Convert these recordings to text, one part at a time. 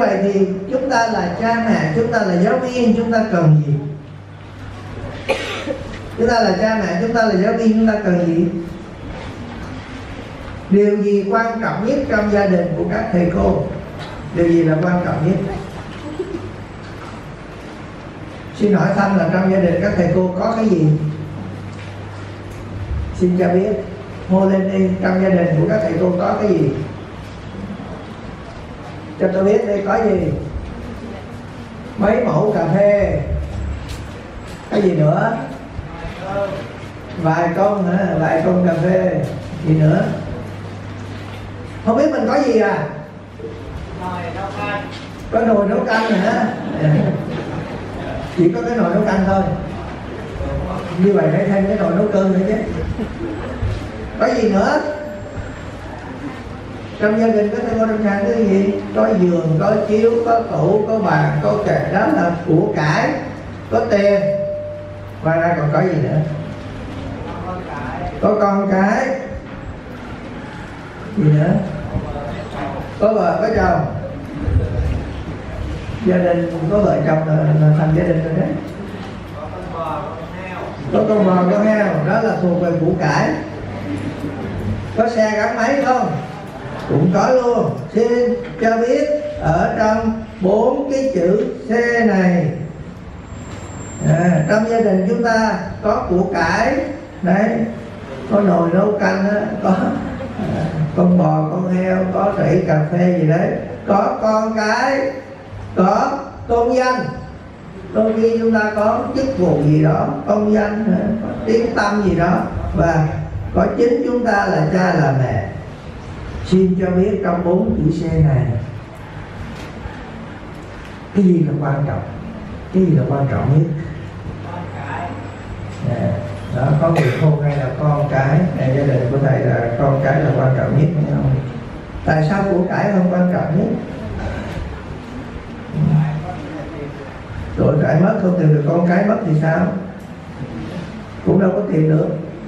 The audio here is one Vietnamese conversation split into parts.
vậy thì chúng ta là cha mẹ, chúng ta là giáo viên, chúng ta cần gì? Chúng ta là cha mẹ, chúng ta là giáo viên, chúng ta cần gì? Điều gì quan trọng nhất trong gia đình của các thầy cô? Điều gì là quan trọng nhất? Xin hỏi thăm là trong gia đình các thầy cô có cái gì? Xin cho biết. Hô lên đi, trong gia đình của các thầy cô có cái gì? Cho tôi biết đây có gì? Mấy mẫu cà phê. Cái gì nữa? Vài công hả? Vài công cà phê. Gì nữa? Không biết mình có gì à? Có nồi nấu canh hả? Chỉ có cái nồi nấu canh thôi. Như vậy phải thêm cái nồi nấu cơm nữa chứ. Có gì nữa? Trong gia đình có thể có trong nhà cái gì? Có giường, có chiếu, có tủ, có bàn, có kệ. Đó là của cải. Có tiền. Ngoài ra còn có gì nữa? Có con cái. Gì nữa? Có vợ, có chồng. Gia đình có vợ chồng là thành gia đình rồi đấy. Có con bò, con heo. Đó là thuộc về của cải. Có xe gắn máy không? Cũng có luôn. Xin cho biết ở trong 4 cái chữ xe này, trong gia đình chúng ta có của cải đấy, có nồi nấu canh đó, có con bò, con heo, có rẫy cà phê gì đấy, có con cái, có công danh. Đôi khi chúng ta có chức vụ gì đó, công danh, có tiếng tăm gì đó, và có chính chúng ta là cha là mẹ. Xin cho biết trong 4 chữ xe này cái gì là quan trọng? Cái gì là quan trọng nhất? Đó, có người khôn hay là con cái. Gia đình của thầy là con cái là quan trọng nhất, phải không? Tại sao của cải không quan trọng nhất? Của cải mất, không tìm được con cái mất thì sao? Cũng đâu có tìm được.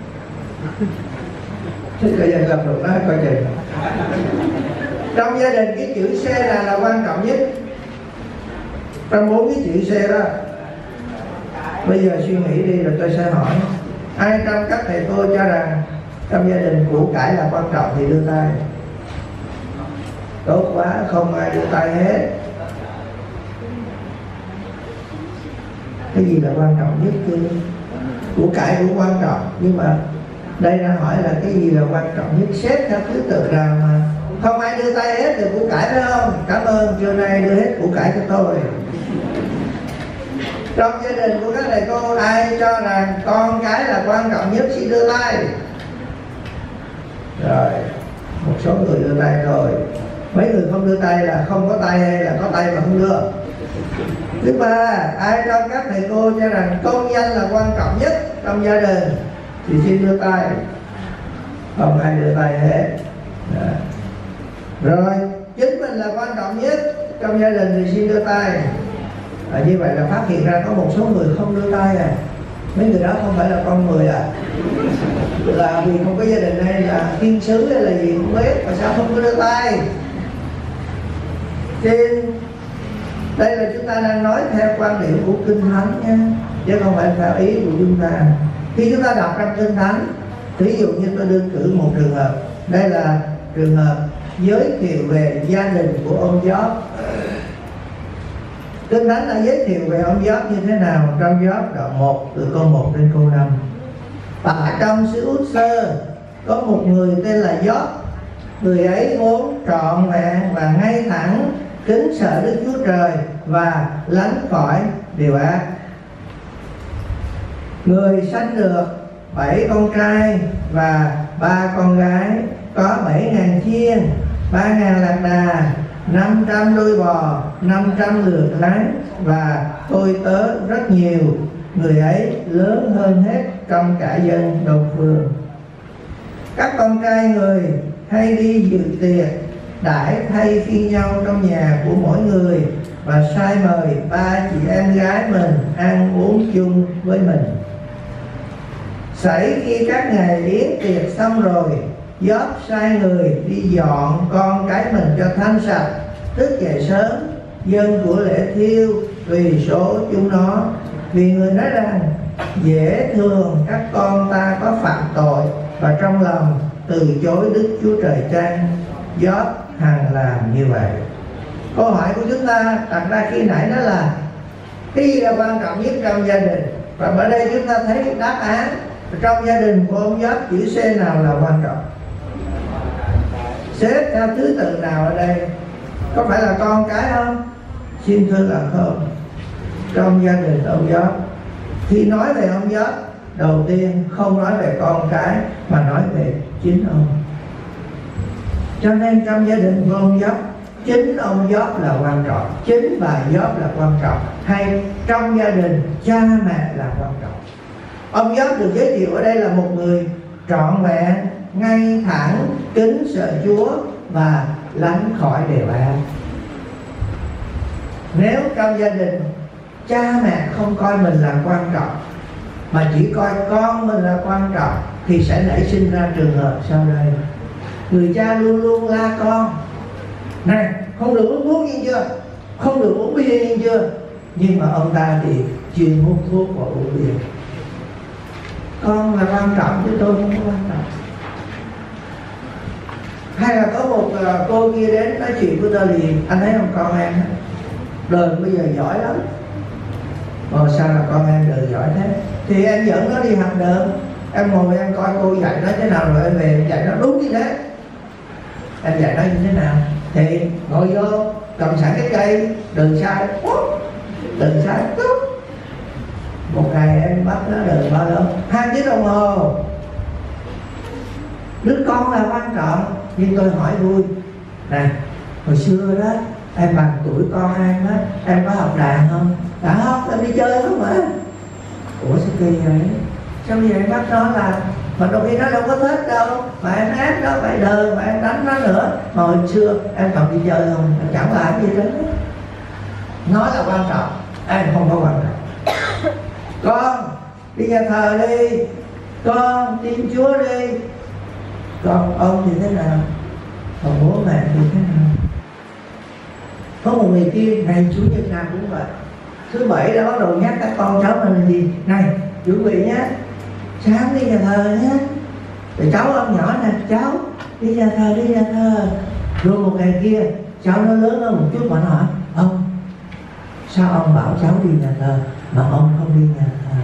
Thế cả gia gặp được đó coi chừng. Trong gia đình cái chữ xe là quan trọng nhất. Trong 4 cái chữ xe đó. Bây giờ suy nghĩ đi rồi tôi sẽ hỏi. Ai trong các thầy cô cho rằng trong gia đình của cải là quan trọng thì đưa tay. Tốt quá, không ai đưa tay hết. Cái gì là quan trọng nhất chứ? Của cải cũng quan trọng, nhưng mà đây đang hỏi là cái gì là quan trọng nhất, xếp theo thứ tự nào mà không ai đưa tay hết được của cải, phải không? Cảm ơn, trưa nay đưa hết của cải cho tôi. Trong gia đình của các thầy cô ai cho rằng con cái là quan trọng nhất xin đưa tay. Rồi, một số người đưa tay rồi. Mấy người không đưa tay là không có tay hay là có tay mà không đưa? Thứ ba, ai trong các thầy cô cho rằng công danh là quan trọng nhất trong gia đình thì xin đưa tay. Không ai đưa tay hết. Đó. Rồi, chính mình là quan trọng nhất trong gia đình thì xin đưa tay. Như vậy là phát hiện ra có một số người không đưa tay à. Mấy người đó không phải là con người à? Là vì không có gia đình hay là thiên sứ hay là gì không biết, mà sao không có đưa tay? Xin, đây là chúng ta đang nói theo quan điểm của Kinh Thánh nha, chứ không phải theo ý của chúng ta. Khi chúng ta đọc trong Kinh Thánh, ví dụ như tôi đơn cử một trường hợp. Đây là trường hợp giới thiệu về gia đình của ông Gióp. Kinh Thánh đã giới thiệu về ông Gióp như thế nào trong Gióp đoạn 1 từ câu 1 đến câu 5. Tại trong xứ Út Sơ có một người tên là Gióp. Người ấy vốn trọn vẹn và ngay thẳng, kính sợ Đức Chúa Trời và lánh khỏi điều ác. Người sanh được 7 con trai và 3 con gái, có 7.000 chiên, 3.000 lạc đà, 500 đôi bò, 500 lượt lái và tôi tớ rất nhiều. Người ấy lớn hơn hết trong cả dân Đông Phương. Các con trai người hay đi dự tiệc, đãi thay phiên nhau trong nhà của mỗi người và sai mời 3 chị em gái mình ăn uống chung với mình. Xảy khi các ngày yến tiệc xong rồi, Gióp sai người đi dọn con cái mình cho thanh sạch thức dậy sớm dân của lễ thiêu vì số chúng nó, vì người nói rằng dễ thường các con ta có phạm tội và trong lòng từ chối Đức Chúa Trời chăng? Gióp hằng làm như vậy. Câu hỏi của chúng ta đặt ra khi nãy đó là cái gì là quan trọng nhất trong gia đình, và ở đây chúng ta thấy đáp án trong gia đình của ông Gióp, chữ C nào là quan trọng? Xếp theo thứ tự nào ở đây? Có phải là con cái không? Xin thưa là không. Trong gia đình ông Gióp, khi nói về ông Gióp, đầu tiên không nói về con cái mà nói về chính ông. Cho nên trong gia đình của ông Gióp, chính ông Gióp là quan trọng, chính bà Gióp là quan trọng, hay trong gia đình cha mẹ là quan trọng? Ông Gióp được giới thiệu ở đây là một người trọn vẹn, ngay thẳng, kính sợ Chúa và lánh khỏi đều ác. Nếu trong gia đình cha mẹ không coi mình là quan trọng mà chỉ coi con mình là quan trọng, thì sẽ nảy sinh ra trường hợp sau đây. Người cha luôn luôn la con: này, không được uống thuốc nghe chưa, không được uống bia nghe chưa. Nhưng mà ông ta thì chuyên hút thuốc và uống bia. Con là quan trọng chứ tôi không có quan trọng. Hay là có một cô kia đến nói chuyện với tôi thì anh thấy không, con em đời bây giờ giỏi lắm. Sao là con em đời giỏi thế? Thì em dẫn nó đi học đường, em ngồi em coi cô dạy nó thế nào, rồi em về em dạy nó đúng như thế. Em dạy nó như thế nào? Thì ngồi vô cầm sẵn cái cây, đừng sai, đừng sai. Một ngày em bắt nó đừng bao lâu? 2 tiếng đồng hồ. Đứa con là quan trọng. Nhưng tôi hỏi vui, này, hồi xưa đó em bằng tuổi con em đó, em có học đàn không? Đã không, em đi chơi không mà. Ủa sao kỳ vậy? Sao bây giờ em bắt nó làm? Mà đôi khi nó đâu có thích đâu, mà em ép nó phải đờn, mà em đánh nó nữa. Mà hồi xưa em còn đi chơi không? Em chẳng làm gì đó. Nói là quan trọng, em không có quan trọng. Con đi nhà thờ đi, con tin Chúa đi. Con ông thì thế nào? Còn bố mẹ thì thế nào? Có một người kia ngày Chủ nhật nào cũng vậy, thứ Bảy đã bắt đầu nhắc các con cháu mình là gì? Này, chuẩn bị nhé, sáng đi nhà thờ nhé. Rồi cháu ông nhỏ nè, cháu đi nhà thờ, đi nhà thờ. Rồi một ngày kia cháu nó lớn hơn một chút mà nó hỏi: ông, sao ông bảo cháu đi nhà thờ mà ông không đi nhà thờ?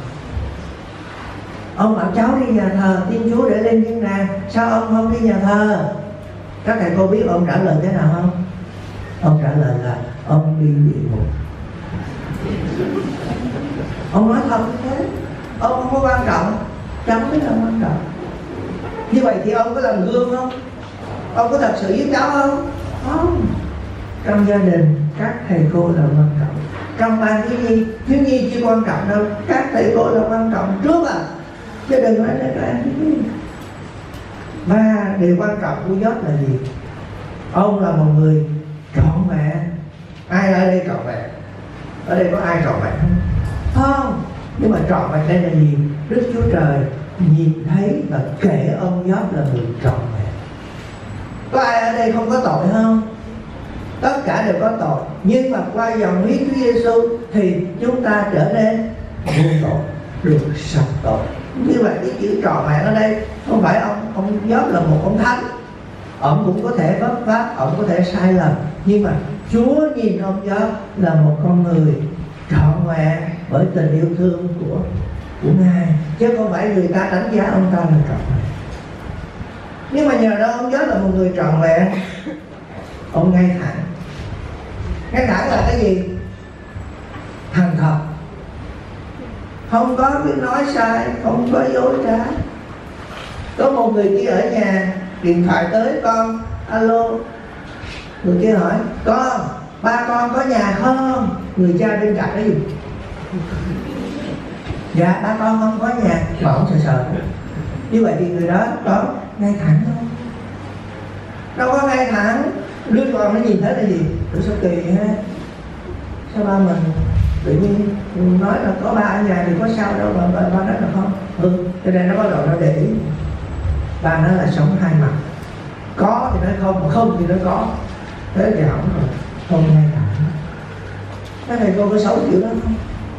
Ông bảo cháu đi nhà thờ tin Chúa để lên thiên đàng, sao ông không đi nhà thờ? Các thầy cô biết ông trả lời thế nào không? Ông trả lời là ông đi địa ngục. Ông nói thật như thế. Ông không có quan trọng, cháu mới là quan trọng. Như vậy thì ông có làm gương không? Ông có thật sự giúp cháu không? Không. Trong gia đình các thầy cô là quan trọng. Trong ban thiếu nhi chưa quan trọng đâu, các thầy cô là quan trọng trước à, chứ đừng nói là các em thiếu nhi. Và điều quan trọng của Gióp là gì? Ông là một người trọn vẹn. Ai ở đây trọn vẹn? Ở đây có ai trọn vẹn không? Không. Nhưng mà trọn vẹn đây là gì? Đức Chúa Trời nhìn thấy và kể ông Gióp là người trọn vẹn. Có ai ở đây không có tội không? Tất cả đều có tội. Nhưng mà qua dòng huyết Chúa Giêsu thì chúng ta trở nên vô tội, được sạch tội. Như vậy cái chữ trọn vẹn ở đây không phải ông Gióp là một ông thánh. Ông cũng có thể vấp váp, ông có thể sai lầm, nhưng mà Chúa nhìn ông Gióp là một con người trọn vẹn bởi tình yêu thương của Ngài, chứ không phải người ta đánh giá ông ta là trọn vẹn. Nhưng mà nhờ đó ông Gióp là một người trọn vẹn. Ông ngay thẳng. Ngay thẳng là cái gì? Thành thật, không có biết nói sai, không có dối trá. Có một người kia ở nhà, điện thoại tới con, alo. Người kia hỏi: con, ba con có nhà không? Người cha bên cạnh nói gì? Dạ ba con không có nhà. Mà ông sợ. Như vậy thì người đó ngay thẳng không? Đâu có ngay thẳng. Đứa con nó nhìn thấy là gì? Ủa sao kỳ ha? Sao ba mình tự nhiên nói là có ba ở nhà thì có sao đâu mà ba nói là không? Cho nên nó bắt đầu nó để ý. Ba nói là sống hai mặt. Có thì nói không, mà không thì nói có. thế thì hỏng rồi, không nghe thẳng. Các thầy cô có xấu kiểu đó không?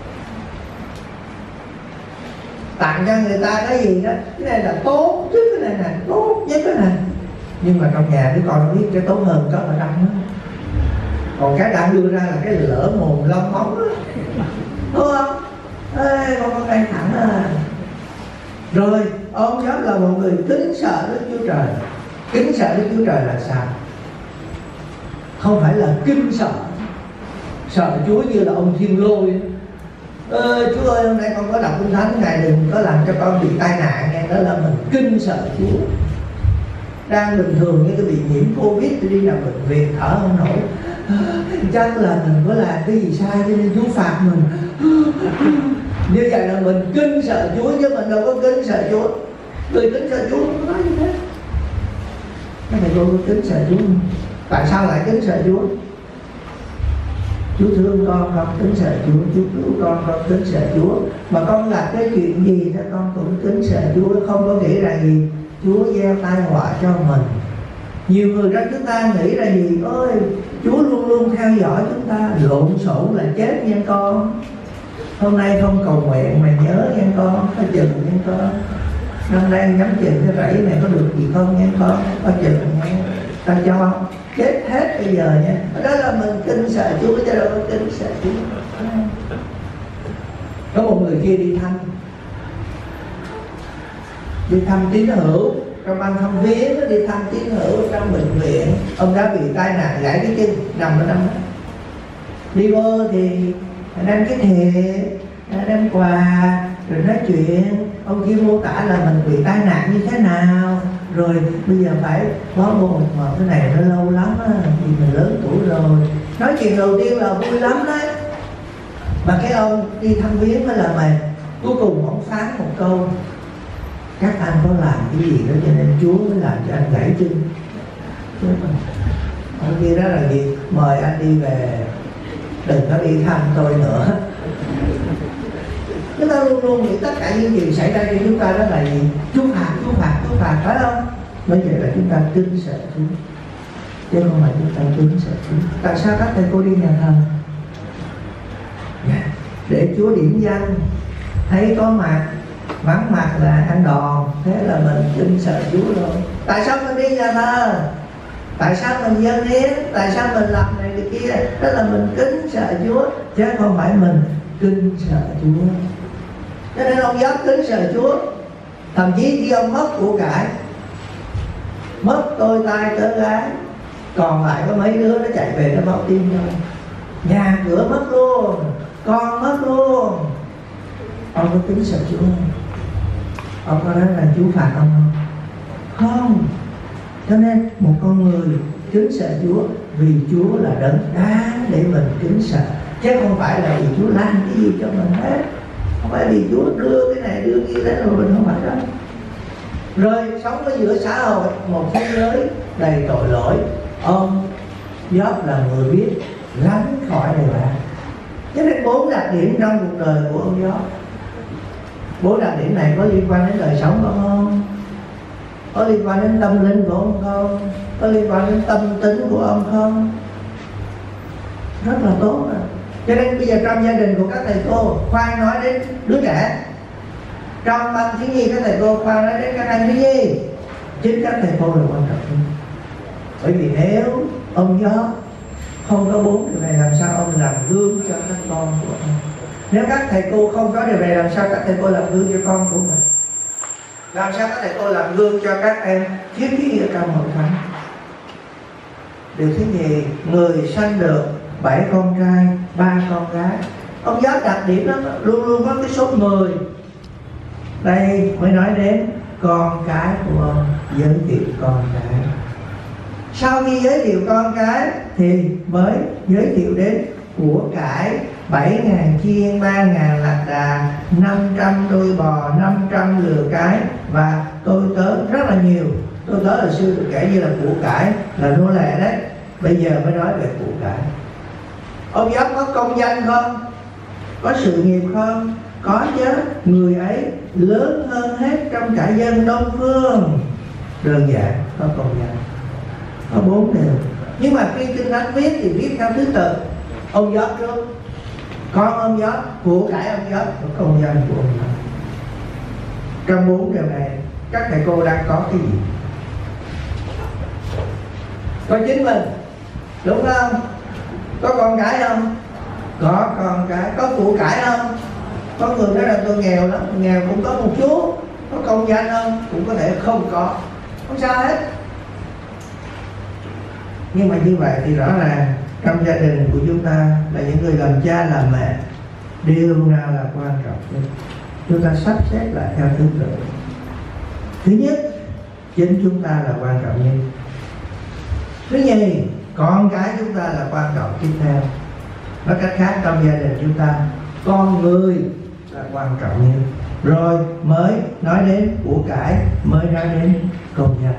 Tặng cho người ta cái gì đó, cái này là tốt chứ, cái này là tốt nhất cái này, nhưng mà trong nhà đứa con nó biết cái tốt hơn có ở trong đó, còn cái đang đưa ra là cái lỡ mồm lông móng đó, đúng không? Ê, con có căng thẳng à. Rồi ông Gióp là một người kính sợ Đức Chúa Trời. Kính sợ Đức Chúa Trời là sao? Không phải là kinh sợ, sợ Chúa như là ông Thiên Lôi. Chúa ơi, hôm nay con có đọc Kinh Thánh, Ngài đừng có làm cho con bị tai nạn nghe. Đó là mình kinh sợ Chúa. Đang bình thường như cái bị nhiễm Covid thì đi nằm bệnh viện thở không nổi, chắc là mình có làm cái gì sai cho nên Chúa phạt mình. Như vậy là mình kinh sợ Chúa, chứ mình đâu có kinh sợ Chúa. Người kính sợ Chúa không nói như thế. Các thầy cô có kính sợ Chúa không? Tại sao lại kính sợ Chúa? Chúa thương con kính sợ Chúa. Chúa cứu con kính sợ Chúa. Mà con làm cái chuyện gì đó con cũng kính sợ Chúa. Không có nghĩ ra gì Chúa gieo tai họa cho mình. Nhiều người trong chúng ta nghĩ ra gì, ôi Chúa luôn luôn theo dõi chúng ta, lộn xộn là chết nha con. Hôm nay không cầu nguyện mà nhớ nha con, có chừng nha con. Năm nay nhắm chừng cái rẫy này có được gì không nha con, có chừng nha. Ta cho chết hết bây giờ nha. Đó là mình kinh sợ Chúa chứ đâu có kinh sợ Chúa. Có một người kia đi thăm tín hữu trong ban thăm viếng, đi thăm tín hữu trong bệnh viện. Ông đã bị tai nạn gãy cái chân, nằm ở trong đó. Đi vô thì đem cái thề, đem quà, rồi nói chuyện. Ông kia mô tả là mình bị tai nạn như thế nào, rồi bây giờ phải bó bột, mà cái này nó lâu lắm á, vì mình lớn tuổi rồi. Nói chuyện đầu tiên là vui lắm đấy, mà cái ông đi thăm viếng mới là mệt. Cuối cùng ông phán một câu: các anh có làm cái gì đó cho nên Chúa mới làm cho anh gãy chân. Ông kia đó là gì? Mời anh đi về, đừng có đi thăm tôi nữa. Chúng ta luôn luôn nghĩ tất cả những gì xảy ra cho chúng ta đó là gì? Chúa phạt, phải không? Bởi vậy là chúng ta kính sợ Chúa, chứ không phải chúng ta kính sợ Chúa. Tại sao các thầy cô đi nhà thờ? Để Chúa điểm danh, thấy có mặt, vắng mặt là ăn đòn, thế là mình kính sợ Chúa rồi. Tại sao mình đi nhà thờ? Tại sao mình dâng hiến? Tại sao mình làm này cái kia? Đó là mình kính sợ Chúa, chứ không phải mình kính sợ Chúa. Cho nên ông Gióp kính sợ Chúa. Thậm chí khi ông mất của cải, mất đôi tay tớ gái, còn lại có mấy đứa nó chạy về nó báo tin thôi. Nhà cửa mất luôn, con mất luôn. Ông có kính sợ Chúa không? Ông có nói là Chúa phạt ông không? Không. Cho nên một con người kính sợ Chúa vì Chúa là đấng đáng để mình kính sợ, chứ không phải là vì Chúa làm cái gì cho mình hết. Không phải vì Chúa đưa cái này đưa kia đến rồi mình không phải đó. Rồi sống ở giữa xã hội một thế giới đầy tội lỗi, ông Gióp là người biết lánh khỏi điều đó. Cho nên 4 đặc điểm trong cuộc đời của ông Gióp. 4 đặc điểm này có liên quan đến đời sống của ông không? Có liên quan đến tâm linh của ông không? Có liên quan đến tâm tính của ông không? Rất là tốt rồi. Cho nên bây giờ trong gia đình của các thầy cô, khoan nói đến đứa trẻ. Trong ban thiếu nhi các thầy cô khoan nói đến các anh thiếu nhi. Chính các thầy cô là quan trọng hơn. Bởi vì nếu ông Gióp không có 4 điều này, làm sao ông làm gương cho các con của ông? Nếu các thầy cô không có điều này, làm sao các thầy cô làm gương cho con của mình? Làm sao các thầy cô làm gương cho các em thiếu nhi ở trong hội thánh? Điều thứ nhì, người sanh được 7 con trai, 3 con gái. Ông Gióp đặc điểm đó luôn luôn có cái số 10. Đây mới nói đến con cái của ông, giới thiệu con cái. Sau khi giới thiệu con cái thì mới giới thiệu đến của cải 7.000 chiên, 3.000 lạc đà, 500 đôi bò, 500 lừa cái và tôi tớ rất là nhiều. Tôi tớ là xưa được kể như là của cải, là nô lệ đấy. Bây giờ mới nói về của cải. Ông Gióp có công danh không? Có sự nghiệp không? Có chứ. Người ấy lớn hơn hết trong cả dân Đông Phương. Đơn giản, có công danh, có 4 điều. Nhưng mà khi Kinh Thánh viết thì viết theo thứ tự. Ông Gióp trước, con ông Gióp, của cải ông Gióp, công dân của ông Gióp. Trong 4 điều này các thầy cô đang có cái gì? Có chính mình, đúng không? Có con cái không? Có con cái. Có của cải không? Có người nói là tôi nghèo lắm, nghèo cũng có một chút. Có công danh không? Cũng có thể không có, không sao hết. Nhưng mà như vậy thì rõ ràng trong gia đình của chúng ta là những người làm cha làm mẹ, điều nào là quan trọng nhất? Chúng ta sắp xếp lại theo thứ tự. Thứ nhất, chính chúng ta là quan trọng nhất. Thứ nhì, con cái chúng ta là quan trọng tiếp theo. Nói cách khác, trong gia đình chúng ta, con người là quan trọng nhất, rồi mới nói đến của cải, mới nói đến công danh.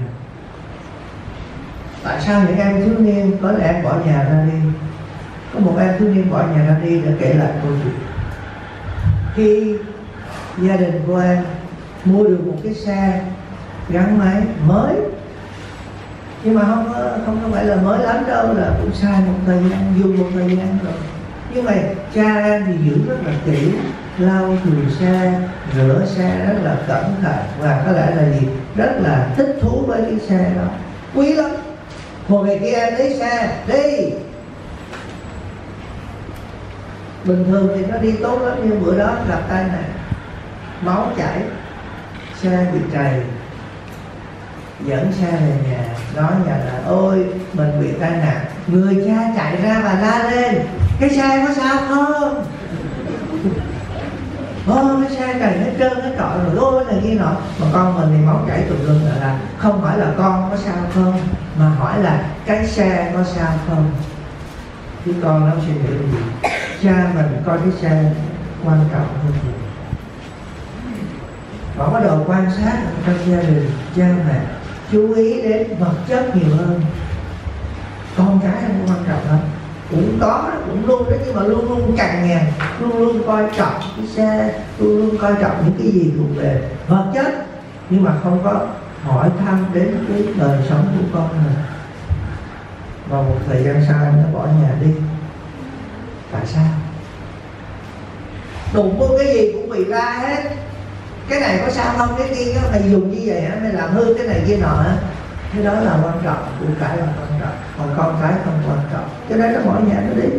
Tại sao những em thiếu niên có em bỏ nhà ra đi? Có một em thiếu niên bỏ nhà ra đi để kể lại câu chuyện. Khi gia đình của em mua được một cái xe gắn máy mới, nhưng mà không phải là mới lắm đâu, là cũng xài một thời gian, dùng một thời gian rồi. Nhưng mà cha em thì giữ rất là kỹ, lau chùi xe, rửa xe rất là cẩn thận, và có lẽ là gì, rất là thích thú với cái xe đó, quý lắm. Một ngày kia em lấy xe đi, bình thường thì nó đi tốt lắm, nhưng bữa đó gặp tai nạn, máu chảy, xe bị trầy, dẫn xe về nhà, nói nhà là ôi mình bị tai nạn. Người cha chạy ra và la lên, cái xe có sao không? Cái xe cày hết trơn hết trọi rồi, ôi này kia nọ. Mà con mình thì máu chảy tùm lum, là không phải là con có sao không, mà hỏi là cái xe có sao không. Chứ con nó suy nghĩ gì? Cha mình coi cái xe quan trọng hơn gì. Họ bắt đầu quan sát trong gia đình, cha mẹ chú ý đến vật chất nhiều hơn. Con cái không quan trọng lắm, cũng có, cũng luôn đấy, nhưng mà luôn luôn cằn nhằn, luôn luôn coi trọng cái xe, luôn luôn coi trọng những cái gì thuộc về vật chất, nhưng mà không có hỏi thăm đến cái đời sống của con mình. Và một thời gian sau em nó bỏ nhà đi. Tại sao? Đụng vô cái gì cũng bị ra hết. Cái này có sao không, cái kia mày dùng như vậy hả, mày làm hư cái này kia nọ hả? Cái đó là quan trọng, của cải là quan trọng, còn con cái không quan trọng, cho nên nó bỏ nhà nó đi.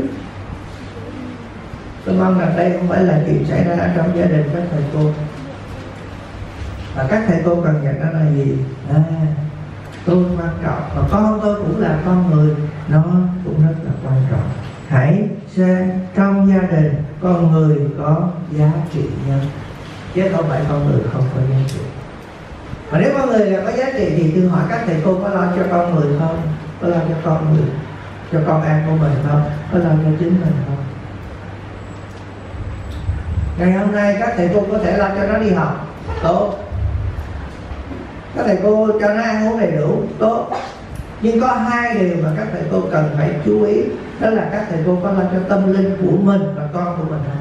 Tôi mong rằng đây không phải là chuyện xảy ra ở trong gia đình các thầy cô. Và các thầy cô cần nhận ra là gì? Tôi quan trọng, và con tôi cũng là con người, nó cũng rất là quan trọng. Hãy xem trong gia đình con người có giá trị nhất, chứ không phải con người không có giá trị. Mà nếu con người là có giá trị thì tôi hỏi các thầy cô có lo cho con người không? Có lo cho con người, cho con em của mình không? Có lo cho chính mình không? Ngày hôm nay các thầy cô có thể lo cho nó đi học, tốt. Các thầy cô cho nó ăn uống đầy đủ, tốt. Nhưng có hai điều mà các thầy cô cần phải chú ý. Đó là các thầy cô có lo cho tâm linh của mình và con của mình không?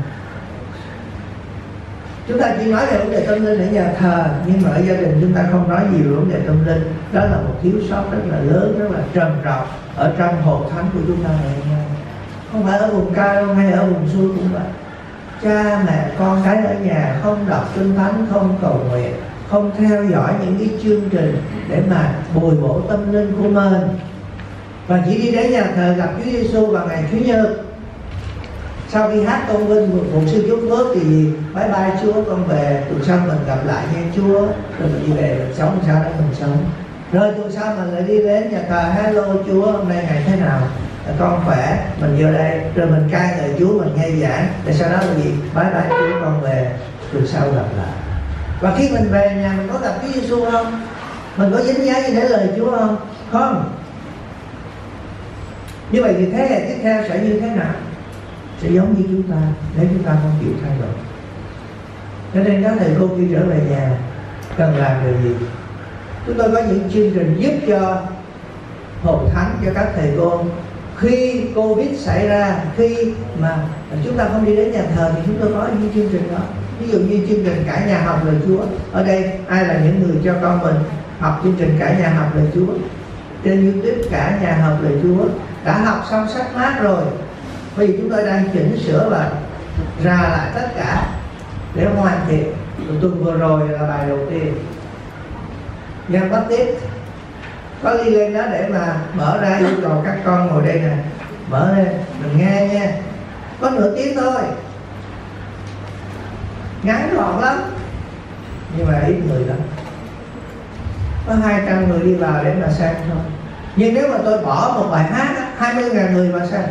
Chúng ta chỉ nói về vấn đề tâm linh ở nhà thờ, nhưng mà ở gia đình chúng ta không nói gì về vấn đề tâm linh. Đó là một thiếu sót rất là lớn, rất là trầm trọng ở trong hội thánh của chúng ta ngày hôm nay. Không phải ở vùng cao hay ở vùng xuôi cũng vậy. Cha mẹ con cái ở nhà không đọc kinh thánh, không cầu nguyện, không theo dõi những cái chương trình để mà bồi bổ tâm linh của mình, và chỉ đi đến nhà thờ gặp Chúa Giêsu vào ngày Chủ nhật. Sau khi hát tôn vinh một sư chúc phước thì bye bye Chúa, con về, tuần sau mình gặp lại nha Chúa, rồi mình đi về mình sống sao đó mình sống. Rồi tuần sau mình lại đi đến nhà thờ, hello Chúa, hôm nay ngày thế nào, con khỏe, mình vô đây, rồi mình ca ngợi Chúa, mình nghe giảng, rồi sau đó là gì, bye bye Chúa, con về, tuần sau gặp lại. Và khi mình về nhà mình có gặp Chúa Giêsu không? Mình có dính dáng gì đến lời Chúa không? Không. Như vậy thì thế hệ tiếp theo sẽ như thế nào? Sẽ giống như chúng ta, nếu chúng ta không chịu thay đổi. Cho nên các thầy cô khi trở về nhà cần làm điều gì? Chúng tôi có những chương trình giúp cho hội thánh, cho các thầy cô. Khi Covid xảy ra, khi mà chúng ta không đi đến nhà thờ thì chúng tôi có những chương trình đó. Ví dụ như chương trình cả nhà học lời Chúa. Ở đây ai là những người cho con mình học chương trình cả nhà học lời Chúa? trên YouTube Cả Nhà Học Lời Chúa, đã học xong sách mát rồi. Bây giờ chúng tôi đang chỉnh sửa và ra lại tất cả để hoàn thiện. Tuần vừa rồi là bài đầu tiên, Giăng Baptist có ghi lên đó để mà mở ra, yêu cầu các con ngồi đây nè, mở lên mình nghe nha, có nửa tiếng thôi, ngắn gọn lắm nhưng mà ít người lắm, có 200 người đi vào để mà xem thôi. Nhưng nếu mà tôi bỏ một bài hát 20.000 người mà xem.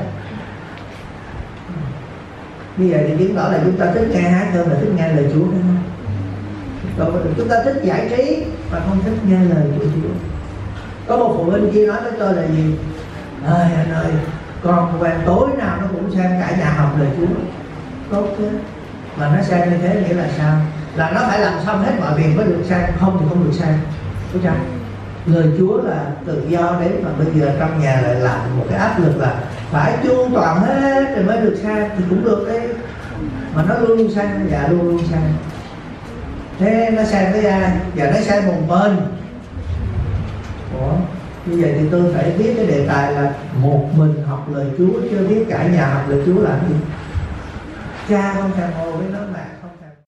Như vậy thì chứng tỏ là chúng ta thích nghe hát hơn là thích nghe lời Chúa, đúng không? Chúng ta thích giải trí mà không thích nghe lời của Chúa. Có một phụ huynh kia nói với tôi là gì? Ơi anh ơi, con của em tối nào nó cũng xem Cả Nhà Học Lời Chúa. Tốt chứ. Mà nó xem như thế nghĩa là sao? Là nó phải làm xong hết mọi việc mới được xem, không thì không được xem. Đúng không? Lời Chúa là tự do đấy, mà bây giờ trong nhà lại làm một cái áp lực là phải chu toàn hết rồi mới được xem thì cũng được đấy. Mà nó luôn luôn xem, dạ luôn luôn xem. Thế nó xem với ai? Giờ nó xem một bên. Ủa? Như vậy thì tôi phải viết cái đề tài là một mình học lời Chúa, chứ viết Cả Nhà Học Lời Chúa làm gì? Cha không thèm ngồi với nó mà